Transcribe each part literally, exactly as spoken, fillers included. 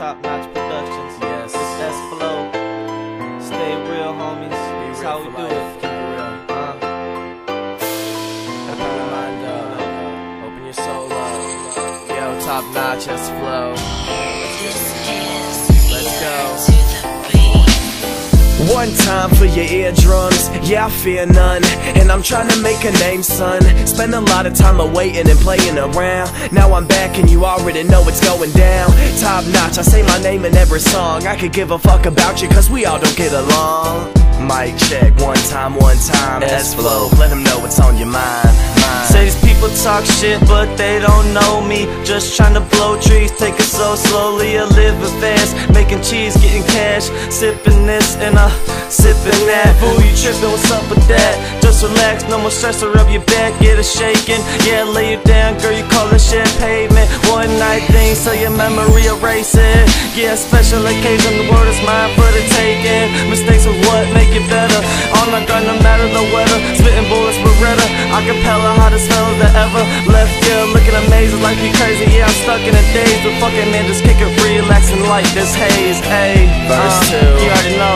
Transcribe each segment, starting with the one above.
Top Notch Productions. Yes. It's S-Flow. Stay real, homies. That's how we do it. Keep it real. Uh, Open your mind up. Open your soul up. Yo, Top Notch S-Flow. Let's go. One time for your eardrums, yeah I fear none. And I'm trying to make a name, son. Spend a lot of time awaiting and playing around. Now I'm back and you already know what's going down. Top Notch, I say my name in every song. I could give a fuck about you cause we all don't get along. Mic check, one time, one time. S-Flow, let them know what's on your mind, mind. Say these people talk shit but they don't know me. Just trying to blow trees, take it so slowly. I live it fast, making cheese, getting cash. Sipping this and uh, sipping that. Fool, you tripping, what's up with that? Just relax, no more stress to rub your back, get it shaking. Yeah, lay you down, girl, you call it shit pavement. One night thing, so your memory erase it. Yeah, special occasion, the world is mine for the taking. Mistakes are what make it better. On the gun, no matter the weather. Spitting bullets, Beretta, acapella, hottest fellow that ever left. Yeah, looking amazing, life be crazy. Yeah, I'm stuck in a daze, but fucking man, just kick it, relax and light this haze. Ayy, Verse uh, two. you already know.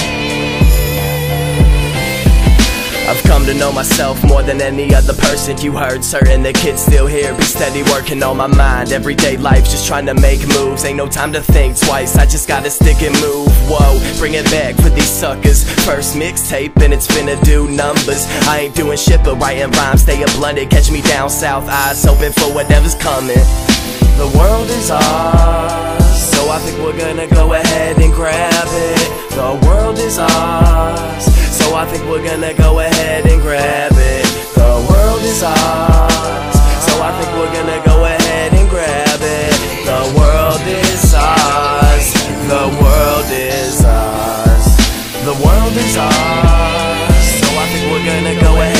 I've come to know myself more than any other person you heard. Certain the kid's still here, be steady working on my mind. Everyday life, just trying to make moves. Ain't no time to think twice, I just gotta stick and move. Whoa, bring it back for these suckers. First mixtape and it's finna do numbers. I ain't doing shit but writing rhymes, staying blunted. Catch me down south, eyes open for whatever's coming. The world is ours, so I think we're gonna go ahead and grab it. The world is ours, so I think we're gonna go ahead and grab it. The world is ours, so I think we're gonna go ahead and grab it. The world is ours, the world is ours. The world is ours, so I think we're gonna go ahead